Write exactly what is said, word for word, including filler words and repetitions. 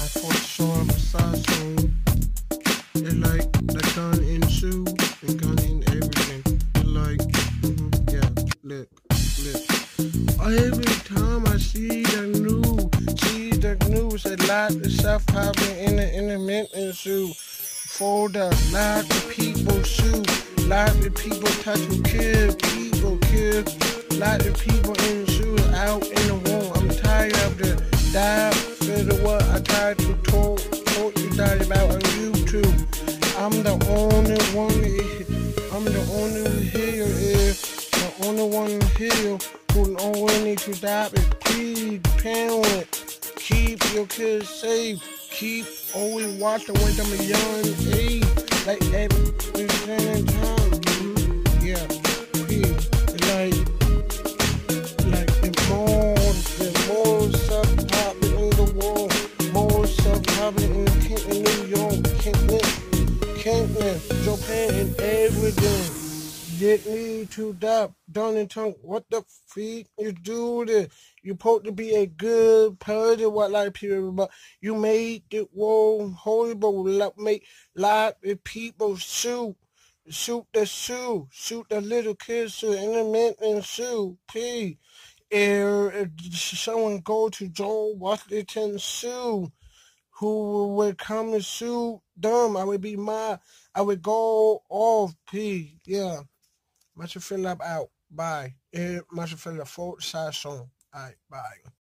for sure I'm a song. They like the gun in shoe and gun in everything. They like, mm-hmm, yeah, look, look. Every time I see the news, see the news, a lot of stuff happening in the internet and shoe. For the lot of people shoot, lot of people touch and kill, people kill, lot of people in the shoe out in the room. I'm tired of the die for the what I tried to talk, talk you guys about on YouTube. I'm the only one, I'm the only here is the only one here who only need to stop it. Please, parent, keep your kids safe. Keep always watching when them a young age, like every single time. Mm-hmm. Yeah, please, like, like the more, the more stuff happening in the world, more stuff happening in, the, in New York, Kentland, Kentland, Japan, and everything. Get me to that Donington. What the freak you do this? You supposed to be a good person, what like people, but you made the world horrible. Make lot of people shoot, shoot the shoe, shoot the little kids, shoot internet and shoot. Please, if someone go to Joe Washington shoe, who would come and sue them, I would be mad. I would go off. Please, yeah. Much feel up out. Bye. Eh, much feel a full side song. Alright, bye.